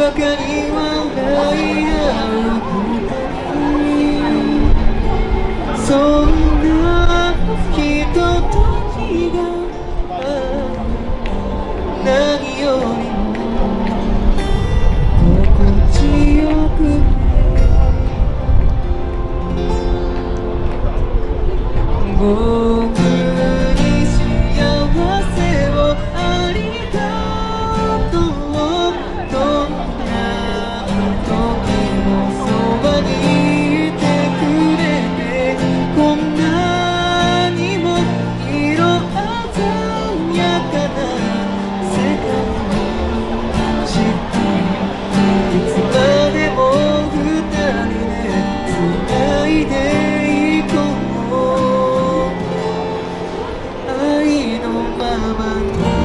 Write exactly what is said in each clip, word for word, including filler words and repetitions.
バカに笑い合うそんなひとときが何よりも心地よく僕に幸せをありがとうどんな時もそばにいてくれてこんなにも色鮮やかな世界知っていつまでも二人で繋いでいこう愛のままに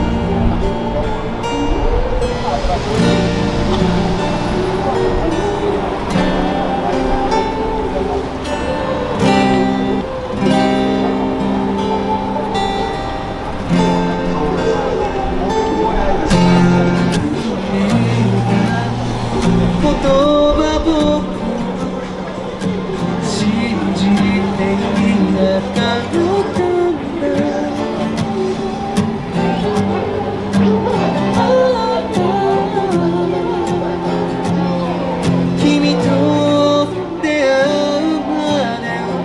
言葉僕信じていなかったんだ君と出会うまで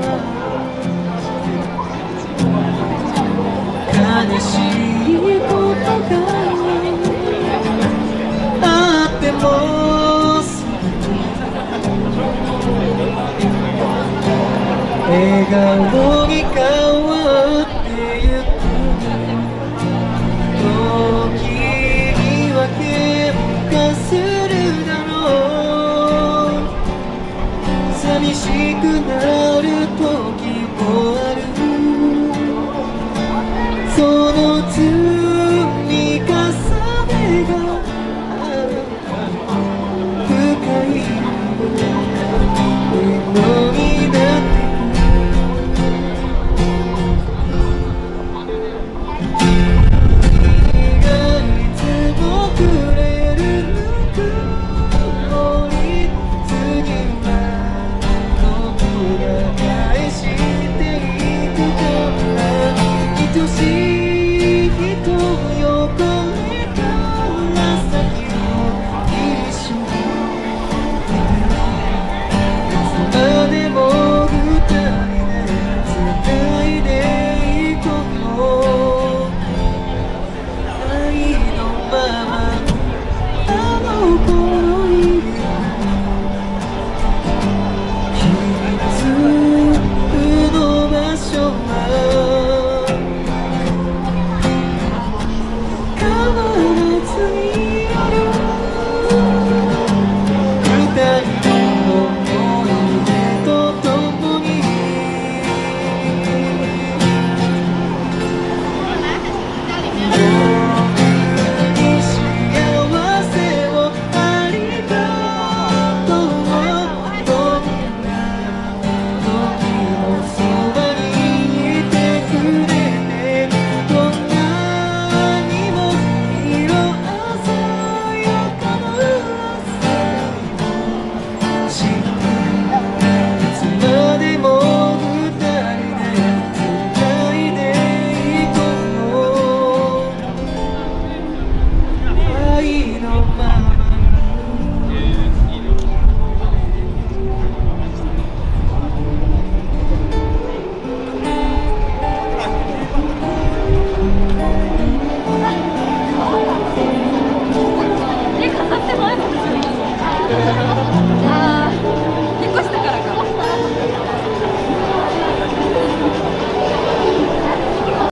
は悲しいことがあっても笑顔に変わってゆく時には喧嘩するだろう寂しくなる時もあるその積み重ねが深いのになってあ